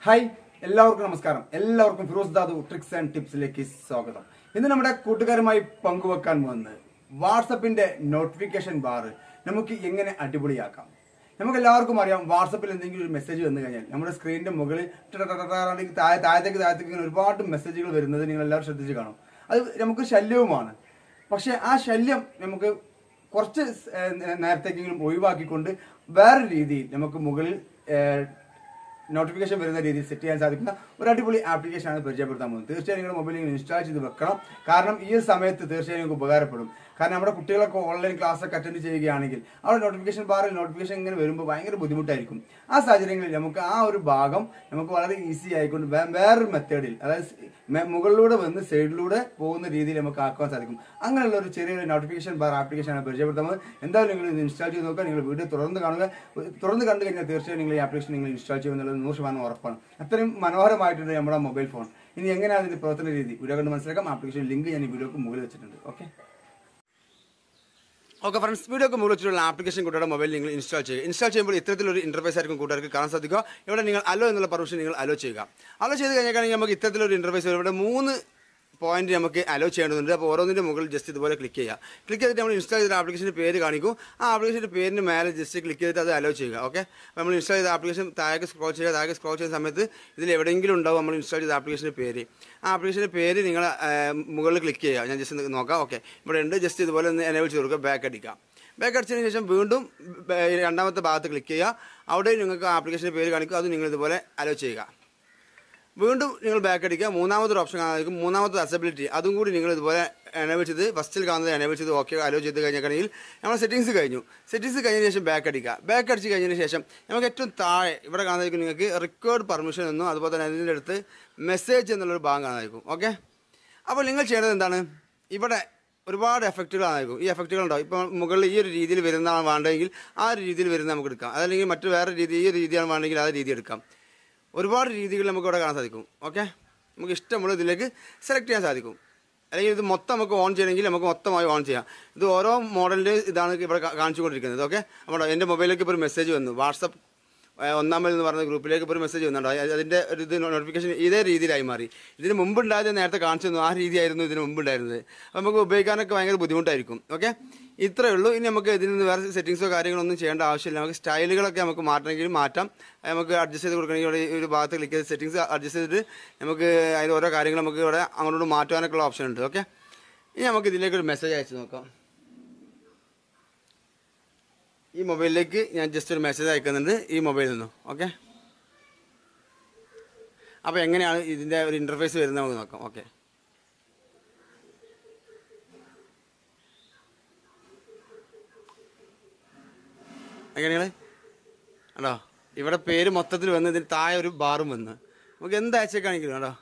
Hi എല്ലാവർക്കും നമസ്കാരം. എല്ലാവർക്കും ഫിറോസ് ദാദു ട്രിക്സ് ആൻഡ് ടിപ്സിലേക്ക് സ്വാഗതം. ഇന്ന് നമ്മുടെ കൂട്ടുകാരുമായി പങ്കുവെക്കാൻ പോകുന്നത് വാട്സപ്പിന്റെ നോട്ടിഫിക്കേഷൻ ബാർ നമുക്ക് എങ്ങനെ അടിപൊളിയാക്കാം. നമുക്ക് എല്ലാവർക്കും അറിയാം, വാട്സപ്പിൽ എന്തെങ്കിലും ഒരു മെസ്സേജ് വന്നു കഴിഞ്ഞാൽ നമ്മുടെ സ്ക്രീനിന്റെ മുകളിൽ താഴത്തേക്ക് ഒരുപാട് മെസ്സേജുകൾ വരുന്നത് നിങ്ങൾ എല്ലാവരും ശ്രദ്ധിച്ച് കാണും. അത് നമുക്ക് ശല്യവുമാണ്. പക്ഷെ ആ ശല്യം നമുക്ക് കുറച്ച് നേരത്തേക്കെങ്കിലും ഒഴിവാക്കിക്കൊണ്ട് വേറെ രീതിയിൽ നമുക്ക് മുകളിൽ നോട്ടിഫിക്കേഷൻ വരുന്ന രീതിയിൽ സെറ്റ് ചെയ്യാൻ സാധിക്കുന്ന ഒരു അടിപൊളി ആപ്ലിക്കേഷനാണ് പരിചയപ്പെടുത്താൻ പോകുന്നത്. തീർച്ചയായും നിങ്ങളുടെ മൊബൈലിൽ നിങ്ങൾ ഇൻസ്റ്റാൾ ചെയ്ത് വെക്കണം. കാരണം ഈ സമയത്ത് തീർച്ചയായും നിങ്ങൾക്ക് ഉപകാരപ്പെടും. കാരണം നമ്മുടെ കുട്ടികളൊക്കെ ഓൺലൈൻ ക്ലാസ്സൊക്കെ അറ്റൻഡ് ചെയ്യുകയാണെങ്കിൽ അവിടെ നോട്ടിഫിക്കേഷൻ ബാറിൽ നോട്ടിഫിക്കേഷൻ ഇങ്ങനെ വരുമ്പോൾ ഭയങ്കര ബുദ്ധിമുട്ടായിരിക്കും. ആ സാഹചര്യങ്ങളിൽ നമുക്ക് ആ ഒരു ഭാഗം നമുക്ക് വളരെ ഈസി ആയിക്കൊണ്ട് വേറൊരു മെത്തേഡിൽ, അതായത് മുകളിലൂടെ വന്ന് സൈഡിലൂടെ പോകുന്ന രീതിയിൽ നമുക്ക് ആക്കാൻ സാധിക്കും. അങ്ങനെയുള്ള ഒരു ചെറിയൊരു നോട്ടിഫിക്കേഷൻ ബാർ ആപ്ലിക്കേഷനാണ് പരിചയപ്പെടുത്തുന്നത്. എന്തായാലും നിങ്ങൾ ഇത് ഇൻസ്റ്റാൾ ചെയ്ത് നോക്കുക. നിങ്ങൾ വീഡിയോ തുറന്ന് കാണുക. തുറന്ന് കണ്ടു കഴിഞ്ഞാൽ തീർച്ചയായും നിങ്ങൾ ഈ ആപ്ലിക്കേഷൻ നിങ്ങൾ ഇൻസ്റ്റാൾ ചെയ്യുമെന്നുള്ളത് 100% ഉറപ്പാണ്. അത്രയും മനോഹരമായിട്ടുണ്ട് നമ്മുടെ മൊബൈൽ ഫോൺ. ഇനി എങ്ങനെയാണ് അതിന്റെ പ്രവർത്തന രീതി വീഡിയോ കണ്ട് മനസ്സിലാക്കാം. ആപ്ലിക്കേഷൻ ലിങ്ക് ഞാൻ ഈ വീഡിയോക്ക് മുകളിൽ വെച്ചിട്ടുണ്ട്. ഓക്കെ ഫ്രണ്ട്സ്, വീഡിയോക്ക് മുകളിൽ വെച്ചിട്ടുള്ള ആപ്ലിക്കേഷൻ കൂട്ടുകാരുടെ മൊബൈൽ നിങ്ങൾ ഇൻസ്റ്റാൾ ചെയ്യുക. ഇൻസ്റ്റാൾ ചെയ്യുമ്പോൾ ഇത്തരത്തിലൊരു ഇന്റർഫേസ് ആയിരിക്കും കൂട്ടുകാർക്ക് കാണാൻ സാധിക്കുക. ഇവിടെ നിങ്ങൾ അലോ എന്നുള്ള പെർമിഷൻ നിങ്ങൾ അലോ ചെയ്യുക. അലോ ചെയ്ത് കഴിഞ്ഞാൽ നമുക്ക് ഇത്തരത്തിലൊരു ഇന്റർഫേസ് വരും. ഇവിടെ 3 പോയിന്റ് നമുക്ക് അലോ ചെയ്യേണ്ടതുണ്ട്. അപ്പോൾ ഓരോന്നിൻ്റെ മുകളിൽ ജസ്റ്റ് ഇതുപോലെ ക്ലിക്ക് ചെയ്യുക. ക്ലിക്ക് ചെയ്തിട്ട് നമ്മൾ ഇൻസ്റ്റാൾ ചെയ്ത ആപ്ലിക്കേഷൻ്റെ പേര് കാണിക്കും. ആ ആപ്ലിക്കേഷൻ്റെ പേരിന് മേലെ ജസ്റ്റ് ക്ലിക്ക് ചെയ്തിട്ട് അത് അലോ ചെയ്യുക. ഓക്കെ, നമ്മൾ ഇൻസ്റ്റാൾ ചെയ്ത ആപ്ലിക്കേഷൻ താഴേക്ക് സ്ക്രോൾ ചെയ്യുക. താഴേക്ക് സ്ക്രോൾ ചെയ്യുന്ന സമയത്ത് ഇതിൽ എവിടെയെങ്കിലും ഉണ്ടാവും നമ്മൾ ഇൻസ്റ്റാൾ ചെയ്ത ആപ്ലിക്കേഷൻ്റെ പേര്. ആ ആപ്ലിക്കേഷൻ്റെ പേര് നിങ്ങൾ മുകളിൽ ക്ലിക്ക് ചെയ്യുക. ഞാൻ ജസ്റ്റ് നോക്കാം. ഓക്കെ, ഇവിടെ ഉണ്ട്. ജസ്റ്റ് ഇതുപോലെ ഒന്ന് എനേബിൾ ചെയ്ത് കൊടുക്കുക. ബാക്ക് അടിക്കുക. ബാക്ക് അടിച്ചതിന് ശേഷം വീണ്ടും രണ്ടാമത്തെ ഭാഗത്ത് ക്ലിക്ക് ചെയ്യുക. അവിടെ നിങ്ങൾക്ക് ആപ്ലിക്കേഷൻ്റെ പേര് കാണിക്കും. അത് നിങ്ങൾ ഇതുപോലെ അലോ ചെയ്യുക. വീണ്ടും നിങ്ങൾ ബാക്ക് അടിക്കുക. മൂന്നാമതൊരു ഓപ്ഷൻ കാണാനായിരിക്കും. മൂന്നാമത്തെ അക്സസിബിലിറ്റി, അതും കൂടി നിങ്ങൾ ഇതുപോലെ എനേബിൾ ചെയ്ത് ഫസ്റ്റിൽ കാണുന്നത് എനേബിൾ ചെയ്ത് ഓക്കെ അലോ ചെയ്ത് കഴിഞ്ഞിട്ടുണ്ടെങ്കിൽ നമ്മൾ സെറ്റിംഗ്സ് കഴിഞ്ഞു. സെറ്റിംഗ്സ് കഴിഞ്ഞതിന് ശേഷം ബാക്ക് അടിക്കുക. ബാക്ക് അടിച്ച് കഴിഞ്ഞതിന് ശേഷം നമുക്ക് ഏറ്റവും താഴെ ഇവിടെ കാണാനായിരിക്കും നിങ്ങൾക്ക് റിക്വയർഡ് പെർമിഷൻ എന്നും അതുപോലെ തന്നെ അതിൻ്റെ അടുത്ത് മെസ്സേജ് എന്നുള്ളൊരു ഭാഗം കാണാനായിരിക്കും. ഓക്കെ, അപ്പോൾ നിങ്ങൾ ചെയ്യേണ്ടത് എന്താണ്, ഇവിടെ ഒരുപാട് എഫക്റ്റുകളായിരിക്കും. ഈ എഫക്റ്റുകൾ ഉണ്ടാവും. ഇപ്പോൾ മുകളിൽ ഈ ഒരു രീതിയിൽ വരുന്നതാണ് വേണ്ടതെങ്കിൽ ആ ഒരു രീതിയിൽ വരുന്ന നമുക്ക് എടുക്കാം. അതല്ലെങ്കിൽ മറ്റു വേറെ രീതി, ഈ ഒരു രീതിയാണ് വേണമെങ്കിൽ ആ രീതി എടുക്കാം. ഒരുപാട് രീതികൾ നമുക്ക് ഇവിടെ കാണാൻ സാധിക്കും. ഓക്കെ, നമുക്ക് ഇഷ്ടമുള്ള ഇതിലേക്ക് സെലക്ട് ചെയ്യാൻ സാധിക്കും. അല്ലെങ്കിൽ ഇത് മൊത്തം നമുക്ക് ഓൺ ചെയ്യണമെങ്കിൽ നമുക്ക് മൊത്തമായി ഓൺ ചെയ്യാം. ഇത് ഓരോ മോഡലിൻ്റെ ഇതാണ് ഇവിടെ കാണിച്ചുകൊണ്ടിരിക്കുന്നത്. ഓക്കെ, നമ്മുടെ എൻ്റെ മൊബൈലിലേക്ക് ഇപ്പോൾ ഒരു മെസ്സേജ് വന്നു. വാട്സപ്പ് 1 എന്ന് പറഞ്ഞ ഗ്രൂപ്പിലേക്ക് ഇപ്പോൾ ഒരു മെസ്സേജ് വന്നുണ്ടോ. അതിൻ്റെ ഒരു ഇത് നോട്ടിഫിക്കേഷൻ ഇതേ രീതിയിലായി മാറി. ഇതിന് മുമ്പുണ്ടായത് നേരത്തെ കാണിച്ചു തന്നു. ആ രീതിയായിരുന്നു ഇതിന് മുമ്പുണ്ടായിരുന്നത്. അപ്പോൾ നമുക്ക് ഉപയോഗിക്കാനൊക്കെ ഭയങ്കര ബുദ്ധിമുട്ടായിരിക്കും. ഓക്കെ, ഇത്രയേ ഉള്ളൂ. ഇനി നമുക്ക് ഇതിൽ നിന്ന് വേറെ സെറ്റിങ്സോ കാര്യങ്ങളൊന്നും ചെയ്യേണ്ട ആവശ്യമില്ല. നമുക്ക് സ്റ്റൈലുകളൊക്കെ നമുക്ക് മാറ്റണമെങ്കിൽ മാറ്റാം. നമുക്ക് അഡ്ജസ്റ്റ് ചെയ്ത് കൊടുക്കണമെങ്കിൽ ഇവിടെ ഈ ഒരു ഭാഗത്ത് ക്ലിക്ക് ചെയ്ത് സെറ്റിങ്സ് അഡ്ജസ്റ്റ് ചെയ്തിട്ട് നമുക്ക് അതിൽ ഓരോ കാര്യങ്ങൾ നമുക്ക് ഇവിടെ അങ്ങോട്ട് മാറ്റാനൊക്കെ ഉള്ള ഓപ്ഷൻ ഉണ്ട്. ഓക്കെ, ഇനി നമുക്ക് ഇതിലേക്ക് ഒരു മെസ്സേജ് അയച്ചു നോക്കാം. ഈ മൊബൈലിലേക്ക് ഞാൻ ജസ്റ്റ് ഒരു മെസ്സേജ് അയക്കുന്നുണ്ട് ഈ മൊബൈലിൽ നിന്നും. ഓക്കെ, അപ്പോൾ എങ്ങനെയാണ് ഇതിൻ്റെ ഒരു ഇൻ്റർഫേസ് വരുന്നത് നമുക്ക് നോക്കാം. ഓക്കെ, എങ്ങനെയാണ് കേട്ടോ, ഇവിടെ പേര് മൊത്തത്തിൽ വന്ന് ഇതിന് താഴെ ഒരു ബാറും വന്ന് നമുക്ക് എന്ത് അയച്ചേക്കാണെങ്കിലും കേട്ടോ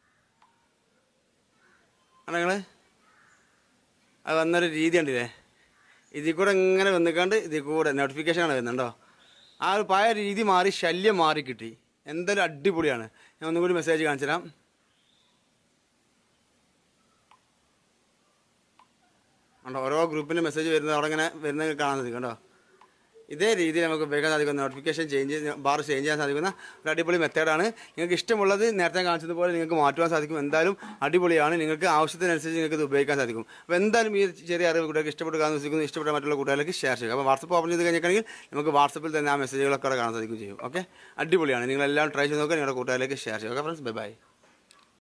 നിങ്ങൾ അത് വന്നൊരു രീതി ഉണ്ടല്ലേ. ഇതിൽ കൂടെ ഇങ്ങനെ വന്നിക്കാണ്ട് ഇതിൽ കൂടെ നോട്ടിഫിക്കേഷനാണ് വരുന്നുണ്ടോ. ആ ഒരു പഴയ രീതി മാറി, ശല്യം മാറി കിട്ടി. എന്തായാലും അടിപൊളിയാണ്. ഞാൻ ഒന്നും കൂടി മെസ്സേജ് കാണിച്ചു തരാം. കണ്ടോ, ഓരോ ഗ്രൂപ്പിൻ്റെ മെസ്സേജ് വരുന്നത് അവിടെ ഇങ്ങനെ വരുന്നത് കാണാൻ സാധിക്കും കേട്ടോ. ഇതേ രീതിയിൽ നമുക്ക് ഉപയോഗിക്കാൻ സാധിക്കുന്ന നോട്ടിഫിക്കേഷൻ ബാർ ചേഞ്ച് ചെയ്യാൻ സാധിക്കുന്ന ഒരു അടിപൊളി മെത്തേഡാണ്. നിങ്ങൾക്ക് ഇഷ്ടമുള്ളത് നേരത്തെ കാണിച്ചതുപോലെ നിങ്ങൾക്ക് മാറ്റുവാൻ സാധിക്കും. എന്തായാലും അടിപൊളിയാണ്. നിങ്ങൾക്ക് ആവശ്യത്തിനനുസരിച്ച് നിങ്ങൾക്ക് ഇത് ഉപയോഗിക്കാൻ സാധിക്കും. അപ്പോൾ എന്തായാലും ഈ ചെറിയ അറിവ് കൂട്ടുകാർക്ക് ഇഷ്ടപ്പെടുക ഇഷ്ടപ്പെട്ട മറ്റുള്ള കൂട്ടുകാർക്ക് ഷെയർ ചെയ്യുക. അപ്പോൾ വാട്സപ്പ് ഓപ്പൺ ചെയ്ത് കഴിഞ്ഞിട്ടുണ്ടെങ്കിൽ നമുക്ക് വാട്സപ്പിൽ തന്നെ ആ മെസ്സേജുകളൊക്കെ അവിടെ കാണാൻ സാധിക്കും ചെയ്യും. ഓക്കെ, അടിപൊളിയാണ്. നിങ്ങളെല്ലാം ട്രൈ ചെയ്ത് നോക്കുക. നിങ്ങളുടെ കൂട്ടുകാരിലേക്ക് ഷെയർ ചെയ്യുക. Okay friends, bye by.